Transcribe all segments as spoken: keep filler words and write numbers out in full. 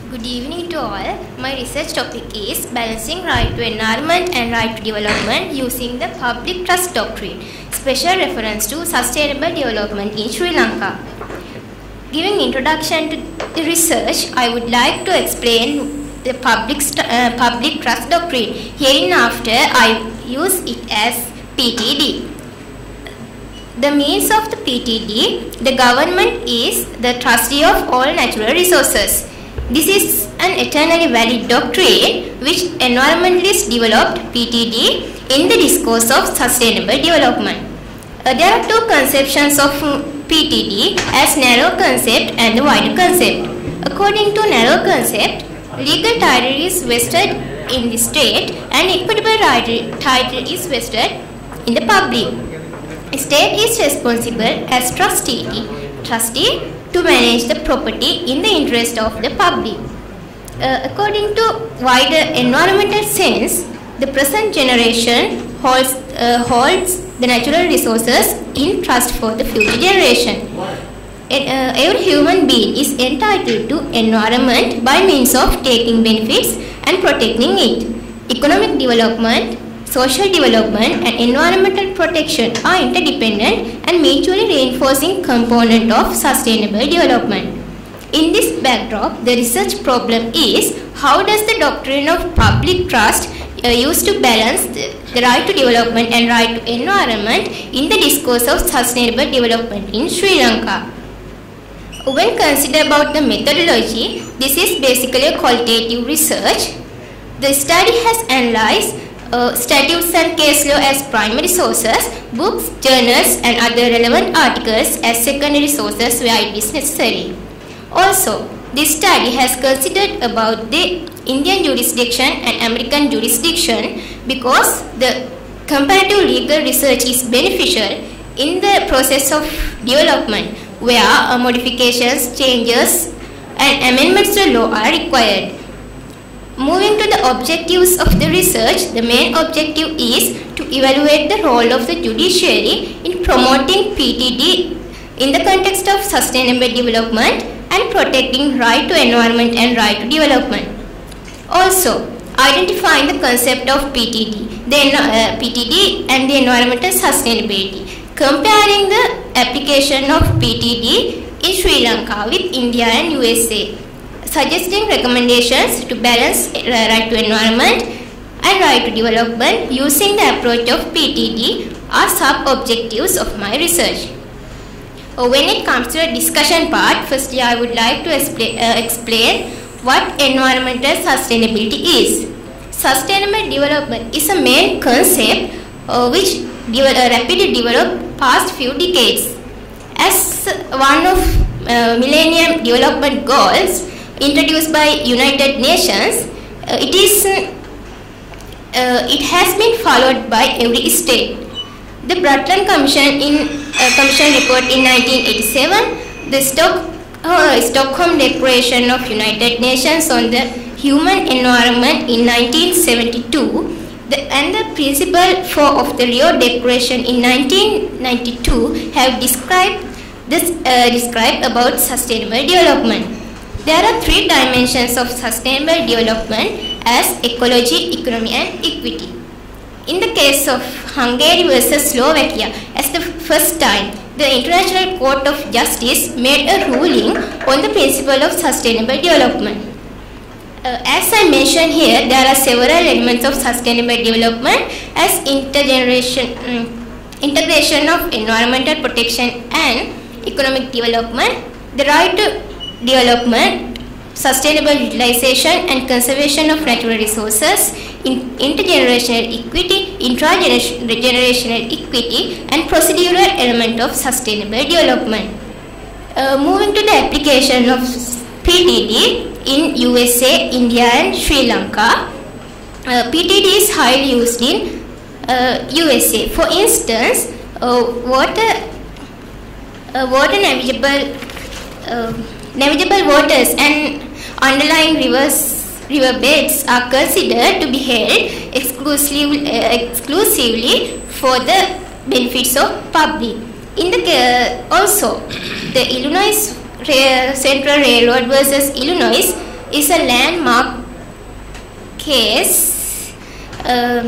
Good evening to all. My research topic is balancing right to environment and right to development using the public trust doctrine. Special reference to sustainable development in Sri Lanka. Giving introduction to the research, I would like to explain the public uh, public trust doctrine. Hereinafter, I use it as P T D. The means of the P T D, the government is the trustee of all natural resources. This is an eternally valid doctrine which environmentalists developed P T D in the discourse of sustainable development. Uh, there are two conceptions of P T D as narrow concept and the wider concept. According to narrow concept, legal title is vested in the state and equitable title is vested in the public. The state is responsible as trustee, trustee to manage the property in the interest of the public. Uh, according to wider environmental sense, the present generation holds, uh, holds the natural resources in trust for the future generation. Uh, every human being is entitled to environment by means of taking benefits and protecting it. Economic development, social development and environmental protection are interdependent and mutually reinforcing component of sustainable development. In this backdrop, the research problem is how does the doctrine of public trust uh, used to balance the, the right to development and right to environment in the discourse of sustainable development in Sri Lanka. When considered about the methodology, this is basically a qualitative research. The study has analyzed Uh, statutes and case law as primary sources, books, journals and other relevant articles as secondary sources where it is necessary. Also, this study has considered about the Indian jurisdiction and American jurisdiction because the comparative legal research is beneficial in the process of development where uh, modifications, changes and amendments to law are required. Moving to the objectives of the research, the main objective is to evaluate the role of the judiciary in promoting P T D in the context of sustainable development and protecting right to environment and right to development. Also, identifying the concept of P T D, the uh, P T D and the environmental sustainability, comparing the application of P T D in Sri Lanka with India and U S A. Suggesting recommendations to balance right to environment and right to development using the approach of P T D are sub-objectives of my research. When it comes to the discussion part, firstly I would like to explain, uh, explain what environmental sustainability is. Sustainable development is a main concept uh, which de uh, rapidly developed past few decades. As one of uh, Millennium Development Goals, introduced by United Nations, uh, it is uh, it has been followed by every state. The Doctrine Commission in uh, Commission report in nineteen eighty-seven, the Stock, uh, Stockholm Declaration of United Nations on the Human Environment in nineteen seventy-two, the, and the Principle four of the Rio Declaration in nineteen ninety-two have described this uh, described about sustainable development. There are three dimensions of sustainable development as ecology, economy and equity. In the case of Hungary versus Slovakia, as the first time, the International Court of Justice made a ruling on the principle of sustainable development. Uh, as I mentioned here, there are several elements of sustainable development as intergeneration, um, integration of environmental protection and economic development, the right to development, sustainable utilization and conservation of natural resources, in intergenerational equity, intragenerational equity and procedural element of sustainable development. Uh, moving to the application of P T D in U S A, India and Sri Lanka, uh, P T D is highly used in uh, U S A. For instance, uh, water, uh, water navigable uh, Navigable waters and underlying rivers, river beds are considered to be held exclusively, uh, exclusively for the benefits of public. In the uh, also, the Illinois Central Railroad versus Illinois is a landmark case. Uh,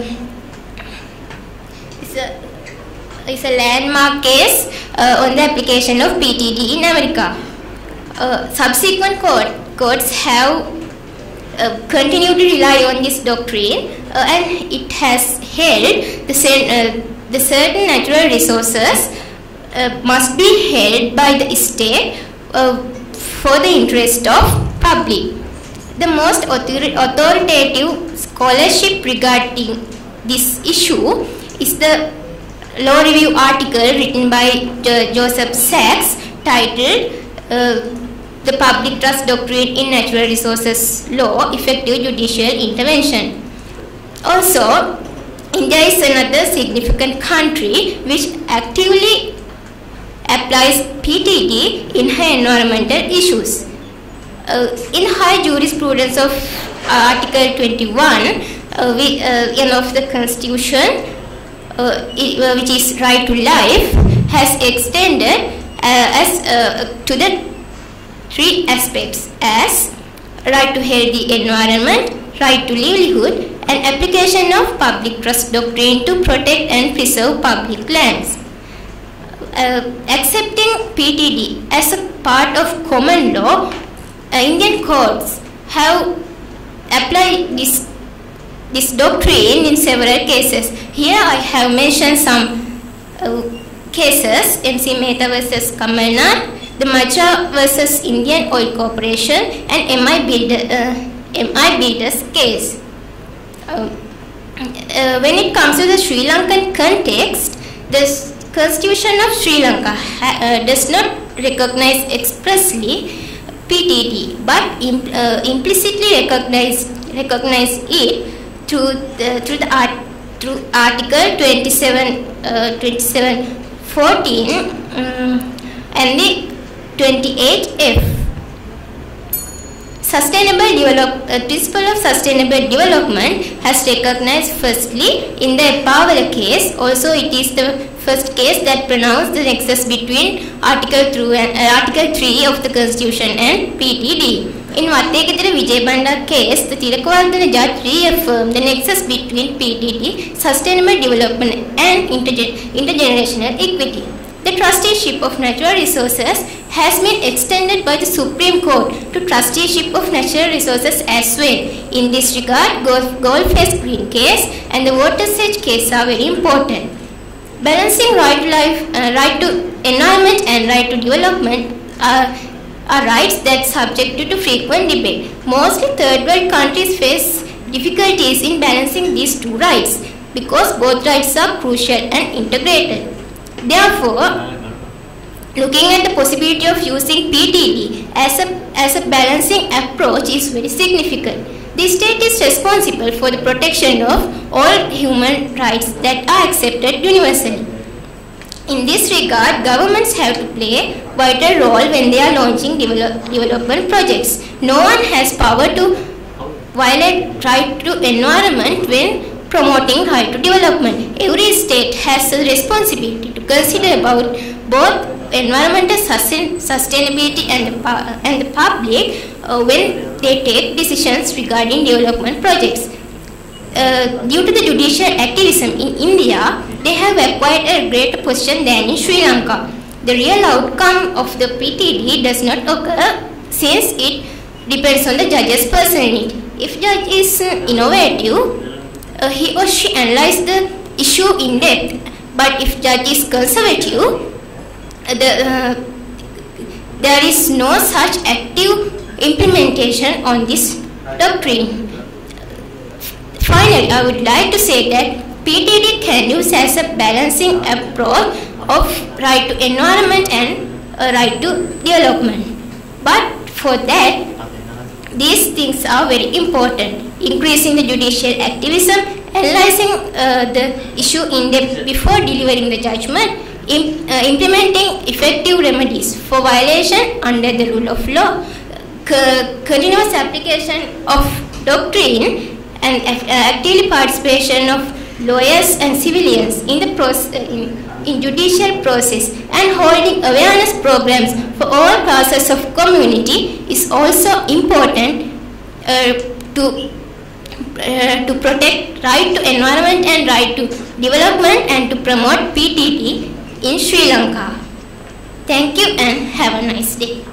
is a is a landmark case uh, on the application of P T D in America. Uh, subsequent court, courts have uh, continued to rely on this doctrine, uh, and it has held the, uh, the certain natural resources uh, must be held by the state uh, for the interest of public. The most author authoritative scholarship regarding this issue is the law review article written by jo Joseph Sachs titled uh, The Public Trust Doctrine in Natural Resources Law, Effective Judicial Intervention. Also, India is another significant country which actively applies P T D in her environmental issues. Uh, in high jurisprudence of uh, Article twenty-one uh, we, uh, of the Constitution, uh, it, uh, which is right to life, has extended uh, as uh, to the three aspects as right to healthy environment, right to livelihood, and application of public trust doctrine to protect and preserve public lands. Uh, accepting P T D as a part of common law, uh, Indian courts have applied this, this doctrine in several cases. Here I have mentioned some uh, cases: M C Mehta versus Kamal Nath, the Macha versus Indian Oil Corporation, and M I Builder, uh, M I Builders case. Uh, uh, when it comes to the Sri Lankan context, the Constitution of Sri Lanka uh, does not recognize expressly P T D, but imp uh, implicitly recognize recognize it through the, through the art through Article twenty-seven uh, twenty-seven fourteen um, and the twenty-eight F. Sustainable develop, uh, principle of sustainable development has recognized firstly in the Pavala case. Also, it is the first case that pronounced the nexus between Article, through and, uh, Article three of the Constitution and P T D. In Vattekethira Vijay Banda case, the Tilakawardhana judge reaffirmed the nexus between P T D, sustainable development, and intergen intergenerational equity. The trusteeship of natural resources has been extended by the Supreme Court to trusteeship of natural resources as well. In this regard, Goldface Green case and the Watersage case are very important. Balancing right to life, uh, right to environment and right to development are, are rights that are subject to frequent debate. Mostly third world countries face difficulties in balancing these two rights because both rights are crucial and integrated. Therefore, looking at the possibility of using P T D as a, as a balancing approach is very significant. The state is responsible for the protection of all human rights that are accepted universally. In this regard, governments have to play a vital role when they are launching develop, development projects. No one has power to violate right to environment when promoting right to development. Every state has a responsibility to consider about both environmental sustain sustainability and the, and the public uh, when they take decisions regarding development projects. Uh, due to the judicial activism in India, they have acquired a greater position than in Sri Lanka. The real outcome of the P T D does not occur since it depends on the judge's personality. If judge is uh, innovative, Uh, he or she analyzes the issue in depth, but if judge is conservative, uh, the, uh, there is no such active implementation on this doctrine. Finally, I would like to say that P T D can use as a balancing approach of right to environment and uh, right to development. But for that, these things are very important. Increasing the judicial activism, analyzing uh, the issue in depth before delivering the judgment, imp uh, implementing effective remedies for violation under the rule of law, continuous application of doctrine, and uh, active participation of lawyers and civilians in the process, in, in judicial process, and holding awareness programs for all classes of community is also important uh, to uh, to protect right to environment and right to development and to promote P T T in Sri Lanka. Thank you and have a nice day.